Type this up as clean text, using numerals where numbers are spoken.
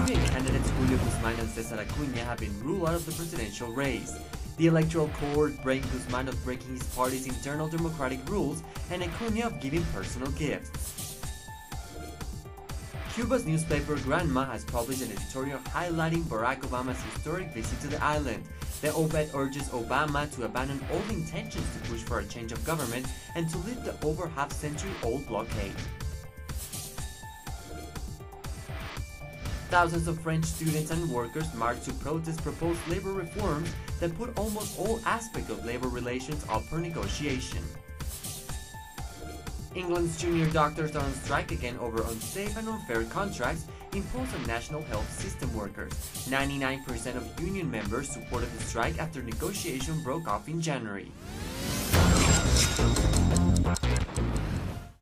Colombian candidates Julio Guzman and Cesar Acuña have been ruled out of the presidential race. The Electoral Court blamed Guzman of breaking his party's internal democratic rules and Acuña of giving personal gifts. Cuba's newspaper Granma has published an editorial highlighting Barack Obama's historic visit to the island. The op-ed urges Obama to abandon all intentions to push for a change of government and to lift the over half-century-old blockade. Thousands of French students and workers marched to protest proposed labor reforms that put almost all aspects of labor relations up for negotiation. England's junior doctors are on strike again over unsafe and unfair contracts imposed on national health system workers. 99% of union members supported the strike after negotiation broke off in January.